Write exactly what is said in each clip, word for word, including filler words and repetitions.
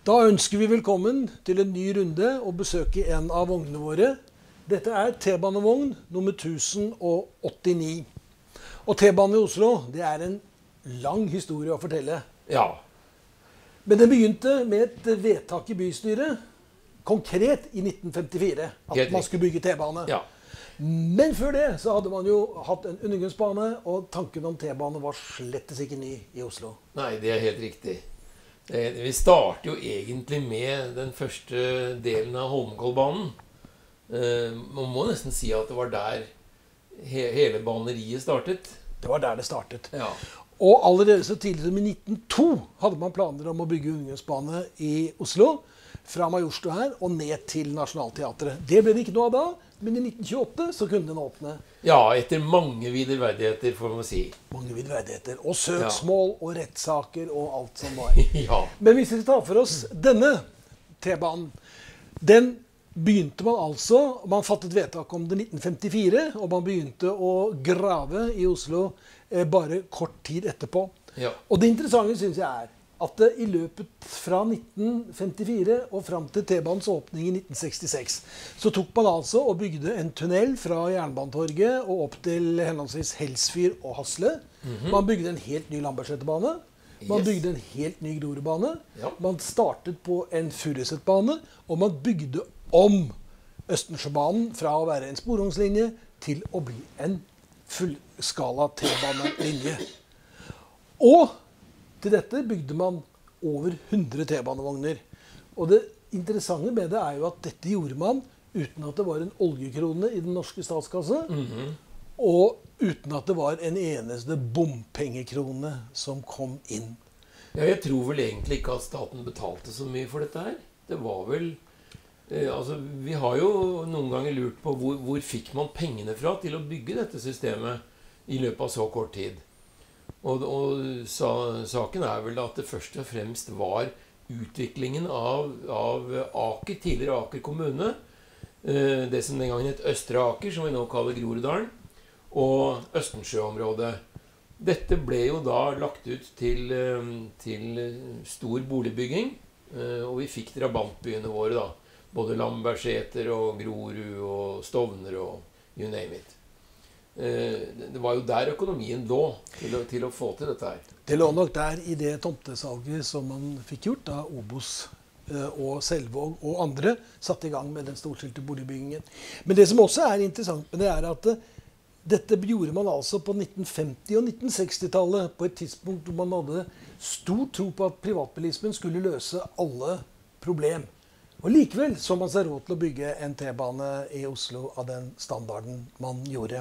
Da ønsker vi velkommen til en ny runde og besøke en av vognene våre. Dette er T-banevogn nummer tusen og åttini. Og T-banen i Oslo, det er en lang historie å fortelle. Ja. Men det begynte med et vedtak i bystyret, konkret i nitten femtifire, at Helt man skulle bygge T-bane. Ja. Men før det så hadde man jo hatt en undergrunnsbane, og tanken om T-bane var slettes ikke ny i Oslo. Nei, det er helt riktig. Eh, Vi starter jo egentlig med den første delen av Holmenkollbanen. Eh, Man må nesten si at det var der he hele baneriet startet. Det var der det startet. Ja. Og allerede så tidlig som i nitten null to hadde man planer om å bygge undergrunnsbane i Oslo, fra Majorstua her og ned til Nationaltheatret. Det ble det ikke noe av da, men i nitten tjueåtte så kunne den åpne. Ja, etter mange viderverdigheter, får man si. Mange vidverdigheter, og søksmål og rettssaker og alt som var. Ja. Men hvis vi tar for oss denne T-banen, den begynte man altså, man fattet vedtak om det i nitten femtifire, og man begynte å grave i Oslo eh, bare kort tid etterpå. Ja. Og det interessante synes jeg er at det i løpet fra nitten femtifire og frem til T-banens åpning i nitten sekstiseks, så tok man altså og bygde en tunnel fra Jernbanetorget og opp til henholdsvis Helsfyr og Hasle. Mhm. Man bygde en helt ny Lambertseterbane. Man Yes. bygde en helt ny Groruddbane. Ja. Man startet på en Furusetbane, og man bygde om Østensjøbanen fra å være en sporvognslinje til å bli en fullskala T-banelinje. Og til dette bygde man over hundre T-banevogner. Og det interessante med det er jo at dette gjorde man uten at det var en oljekrone i den norske statskasse, Mhm. og uten at det var en eneste bompengekrone som kom inn. Ja, jeg tror vel egentlig ikke at staten betalte så mye for dette her. Det var vel eh, altså, vi har jo noen ganger lurt på hvor, hvor fikk man pengene fra til å bygge dette systemet i løpet av så kort tid. Og, og sa, saken er vel at det først og fremst var utviklingen av, av Aker, tidligere Aker kommune, eh, det som den gangen het Østre Aker, som vi nå kaller Groruddalen, og Østensjøområdet. Dette ble jo da lagt ut til, eh, til stor boligbygging, eh, og vi fikk drabantbyene våre da, både Lambertseter og Grorud og Stovner og you name it. Eh, Det var jo der økonomien lå til å, til å få til dette her. Det lå nok der i det tomtesalget som man fikk gjort da Obos eh, og Selvåg og andre satte i gang med den storstilte boligbyggingen. Men det som også er interessant med det er at eh, dette gjorde man altså på nitten femti- og nitten seksti-tallet, på et tidspunkt hvor man hadde stor tro på at privatbilismen skulle løse alle problem. Og likevel så man seg råd til å bygge en T-bane i Oslo av den standarden man gjorde.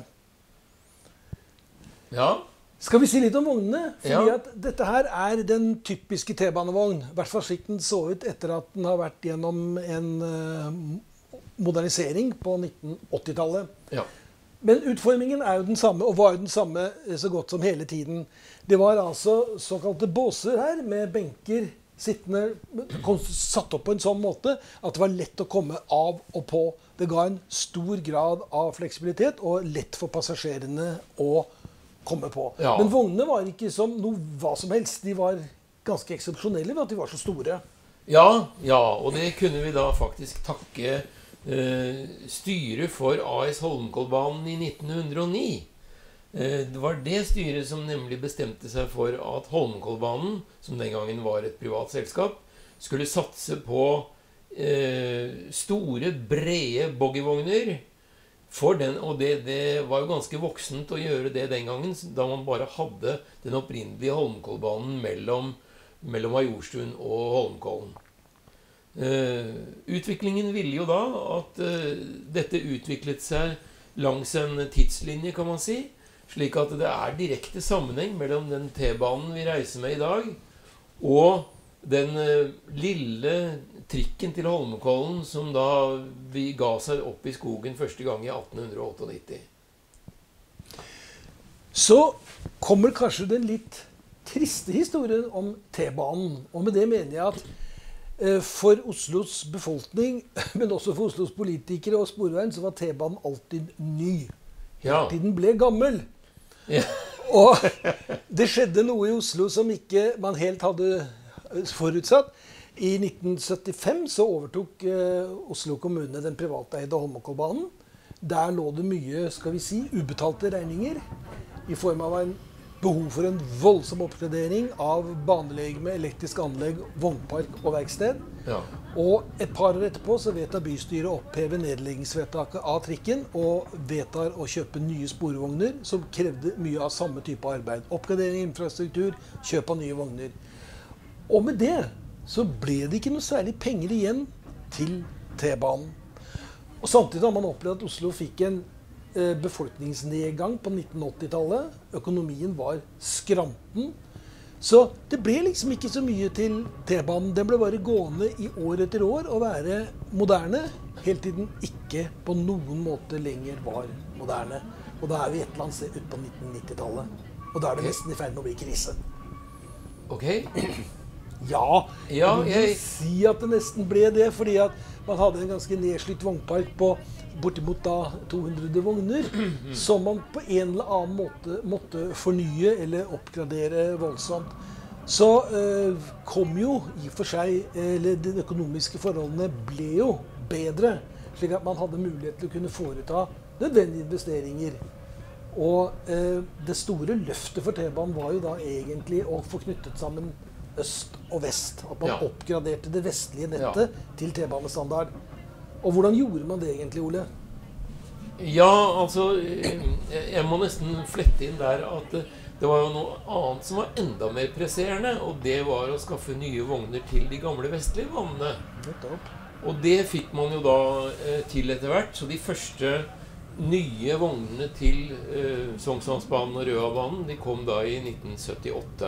Ja, Skal vi si litt om vognene? Fordi Ja. at dette her er den typiske T-banevogn. I hvert fall slik den så ut etter at den har vært gjennom en eh, modernisering på nitten åtti-tallet. ja. Men utformingen er jo den samme, og var jo den samme eh, så godt som hele tiden. Det var altså såkalte båser her, med benker sittende, kon- satt opp på en sånn måte at det var lett å komme av og på. Det ga en stor grad av fleksibilitet, og lett for passasjerene å komme på. Ja. Men vognene var ikke som noe hva som helst. De var ganske eksepsjonelle ved at de var så store. Ja, ja, og det kunne vi da faktisk takke eh, styret for A S Holmenkollbanen i nitten hundre og ni. Eh, det var det styret som nemlig bestemte seg for at Holmenkollbanen, som den gangen var et privat selskap, skulle satse på eh, store, brede boggyvogner. For den, og det, det var jo ganske voksent å gjøre det den gangen, da man bare hadde den opprinnelige Holmenkollbanen mellom, mellom Majorstuen og Holmenkollen. Eh, utviklingen ville jo da at eh, dette utviklet seg langs en tidslinje, kan man si, slik at det er direkte sammenheng mellom den T-banen vi reiser med i dag, og den eh, lille trikken til Holmenkollen som da vi ga seg opp i skogen første gang i atten nittiåtte. Så kommer kanskje den litt triste historien om T-banen. Og med det mener jeg at eh, for Oslos befolkning, men også for Oslos politikere og Sporveien, så var T-banen alltid ny. Ja. Til den ble gammel. Ja. Og det skjedde noe i Oslo som ikke man helt hadde forutsatt. I nitten syttifem så overtok eh, Oslo kommune den privateide Holmenkollbanen. Der lå det mye, skal vi si, ubetalte regninger i form av en behov for en voldsom oppgradering av banelegeme, elektrisk anlegg, vognpark og verksted. Ja. Og et par år etterpå så vedtar bystyret å oppheve nedleggingsvedtaket av trikken og vedtar å kjøpe nye sporvogner som krevde mye av samme type arbeid. Oppgradering av infrastruktur, kjøp av nye vogner. Og med det så ble det ikke noe særlig penger igjen til T-banen. Og samtidig har man opplevd at Oslo fikk en eh, befolkningsnedgang på nitten åtti-tallet. Økonomien var skranten. Så det ble liksom ikke så mye til T-banen. Den ble bare gående i år etter år og være moderne, helt til den ikke på noen måte lenger var moderne. Og da er vi et eller annet sted ut på nitten nitti-tallet. Og da er det nesten i ferd med å bli krise. Ok. Ja, Ja, jeg vil jeg- si at det nesten ble det, fordi at man hadde en ganske nedslitt vognpark på bortimot da to hundre vogner, som man på en eller annen måte måtte fornye eller oppgradere voldsomt. Så eh, kom jo i og for seg, eller de økonomiske forholdene ble jo bedre, slik at man hadde mulighet til å kunne foreta nødvendige investeringer. Og eh, det store løftet for T-banen var jo da egentlig å få knyttet sammen øst og vest. At man Ja. oppgraderte det vestlige nettet til T-banestandard. Og hvordan gjorde man det egentlig, Ole? Ja, altså eh, Jeg må nesten flette inn der at eh, det var jo noe annet som var enda mer presserende, og det var å skaffe nye vogner til de gamle vestlige banene. Nettopp. Og det fikk man jo da eh, til etter hvert. Så de første nye vognene til eh, Sognsvannsbanen og Røabanen, de kom da i nitten syttiåtte.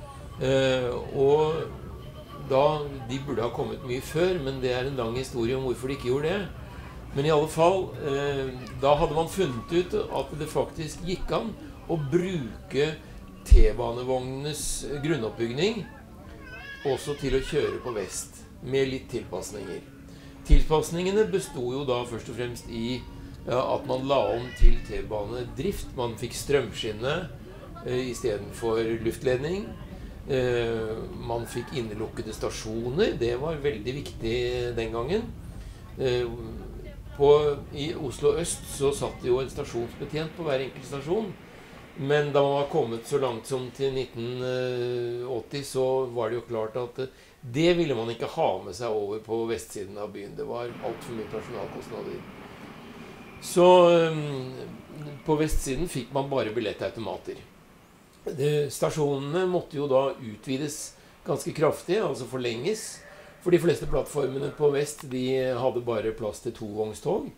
Eh, og da, de burde ha kommet mye før, men det er en lang historie om hvorfor de ikke gjorde det. Men i alle fall, eh, da hadde man funnet ut at det faktisk gikk an å bruke T-banevognenes grunnoppbygning også til å kjøre på vest, med litt tilpasninger. Tilpasningene bestod jo da først og fremst i ja, at man la om til T-banedrift. Man fikk strømskinne eh, i stedet for luftledning. Eh, man fikk innelukkede stasjoner. Det var veldig viktig den gangen. Eh, på, I Oslo øst så satt det jo en stasjonsbetjent på hver enkelt stasjon. Men da man var kommet så langt som til nitten åtti, så var det jo klart at eh, det ville man ikke ha med seg over på vestsiden av byen. Det var alt for mye personalkostnader. Så eh, på vestsiden fikk man bare billettautomater. Stasjonene måtte jo da utvides ganske kraftig, altså forlenges. For de fleste plattformene på vest de hadde bare plass til tovognstog.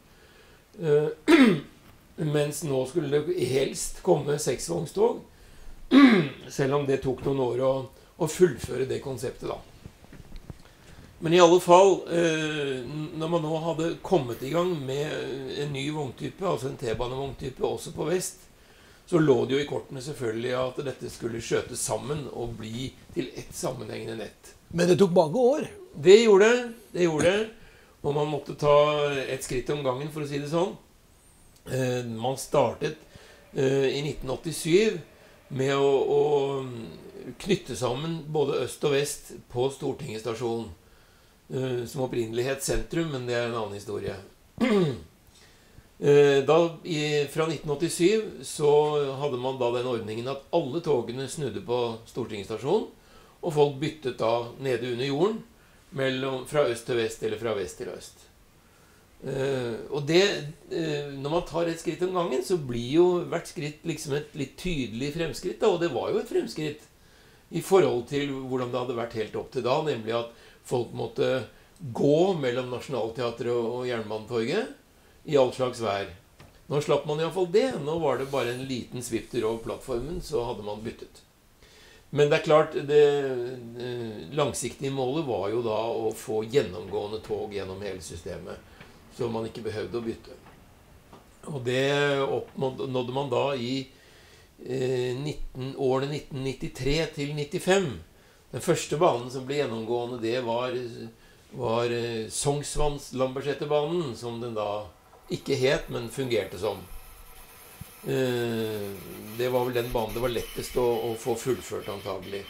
Mens nå skulle det helst komme seksvognstog. Selv om det tok noen år å, å fullføre det konseptet da. Men i alle fall, når man nå hadde kommet i gang med en ny vogntype, altså en T-banevogntype også på vest, så lå det jo i kortene selvfølgelig at dette skulle skjøtes sammen og bli til ett sammenhengende nett. Men det tok mange år. Det gjorde det, det gjorde det. Og man måtte ta et skritt om gangen, for å si det sånn. Eh, man startet eh, i nitten åttisyv med å, å knytte sammen både øst og vest på Stortinget stasjon. Eh, som opprinnelig het sentrum, men det er en annen historie. Da, i, fra nitten åttisyv så hadde man da den ordningen at alle togene snudde på Stortinget stasjon, og folk byttet da nede under jorden mellom, fra øst til vest eller fra vest til øst. Eh, og det, eh, når man tar et skritt om gangen, så blir jo hvert skritt liksom et litt tydelig fremskritt, da, og det var jo et fremskritt i forhold til hvordan det hadde vært helt opp til da, nemlig at folk måtte gå mellom Nationaltheatret og, og Jernbanetorget i all slags vær. Nå slapp man i hvert fall det. Nå var det bare en liten svipter over plattformen, så hadde man byttet. Men det er klart, det, det langsiktige målet var jo da å få gjennomgående tog gjennom hele systemet, så man ikke behøvde å bytte. Og det oppnådde man da i eh, nitten, årene nitten nittitre til nittifem. Den første banen som ble gjennomgående, det var, var eh, Sognsvanns-Lambertseterbanen, som den da ikke het, men fungerte som. Eh, det var vel den banen det var lettest å, å få fullført antagelig.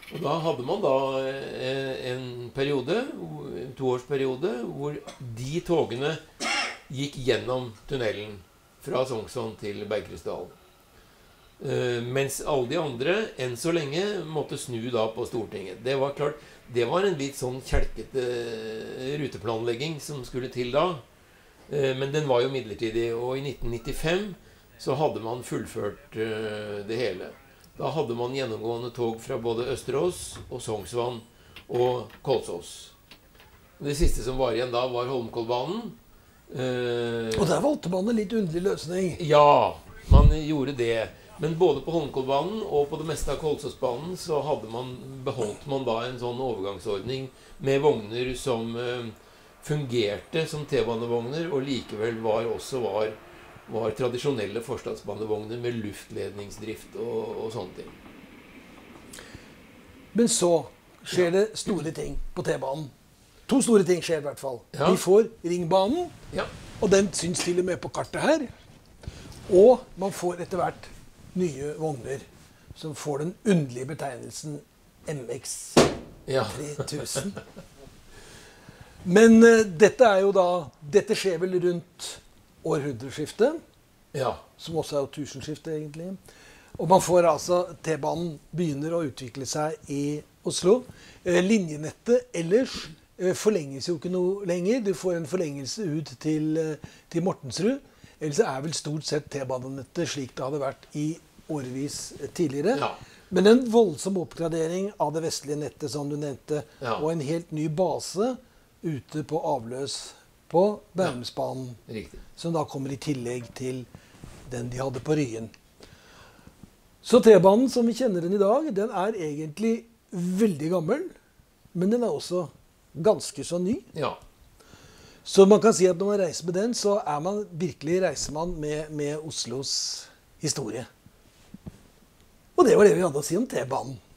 Og da hadde man da en periode, en toårsperiode, hvor de togene gikk gjennom tunnelen fra Sognsvann til Bergkrystal. Mens alle de andre, enn så lenge, måtte snu da på Stortinget. Det var klart, det var en litt sånn kjelkete ruteplanlegging som skulle til da. Men den var jo midlertidig, og i nitten nittifem så hadde man fullført det hele. Da hadde man gjennomgående tog fra både Østerås og Sognsvann og Kolsås. Det siste som var igjen da, var Holmenkollbanen. Og der valgte man en litt underlig løsning. Ja, man gjorde det. Men både på Holmenkollbanen og på det meste av Kolsåsbanen så hadde man, beholdt man da en sånn overgangsordning med vogner som eh, fungerte som T-banevogner, og likevel var også var, var tradisjonelle forstadsbanevogner med luftledningsdrift og, og sånne ting. Men så skjer det store ting på T-banen. To store ting skjer i hvert fall. Ja. Vi får Ringbanen, Ja. og den syns til og med på kartet her. Og man får etter hvert nye vogner som får den underlige betegnelsen M X Ja. tre tusen. Men uh, dette er jo da Dette skjer vel rundt århundreskiftet, Ja. som også er jo tusenskiftet egentlig. Og man får altså T-banen begynner å utvikle seg i Oslo. Eh, linjenettet ellers eh, forlenges jo ikke noe lenger. Du får en forlengelse ut til, eh, til Mortensrud. Ellers er vel stort sett T-banenettet slik det hadde vært i årevis tidligere. Ja. Men en voldsom oppgradering av det vestlige nettet, som du nevnte, Ja. og en helt ny base ute på avløs på Bærumsbanen, Riktig. som da kommer i tillegg til den de hadde på Ryen. Så T-banen som vi kjenner den i dag, den er egentlig veldig gammel, men den er også ganske så ny. Ja. Så man kan si at når man reiser med den, så er man virkelig reisemann med, med Oslos historie. Og det var det vi hadde å si om T-banen.